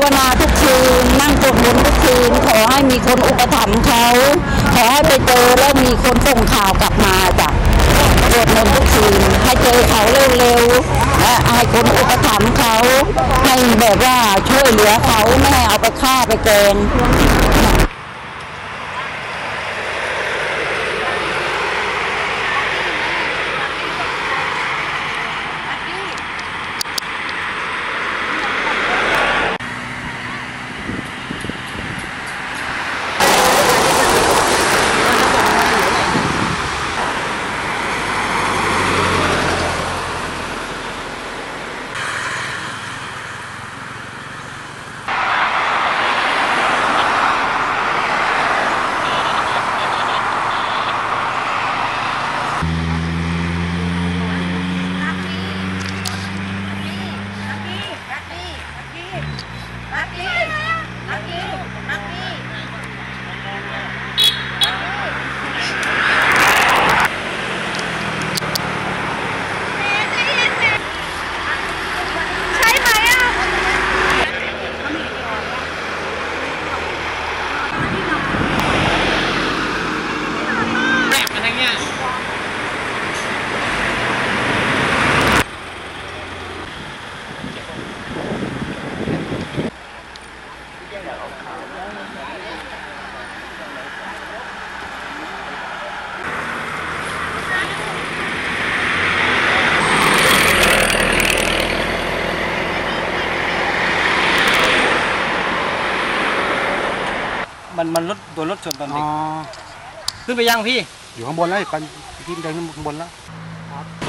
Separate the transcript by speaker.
Speaker 1: าวนาทุกคืนนั่งสวดมนต์ทุกคืนขอให้มีคนอุปถัมภ์เขาขอให้ไปเจอแล้วมีคนส่งข่าวกลับมาจ้ะสวดมนต์ทุกคืนให้เจอเขาเร็วๆและให้คนอุปถัมภ์เขาให้แบบว่าช่วยเหลือเขาไม่ให้เอาไปฆ่าไปแกง
Speaker 2: มันรถโดนรถชนตอนเด็กขึ้นไปยังพี่
Speaker 3: อยู่ข้างบนแล้วกันที่เดินข้างบนแล้ว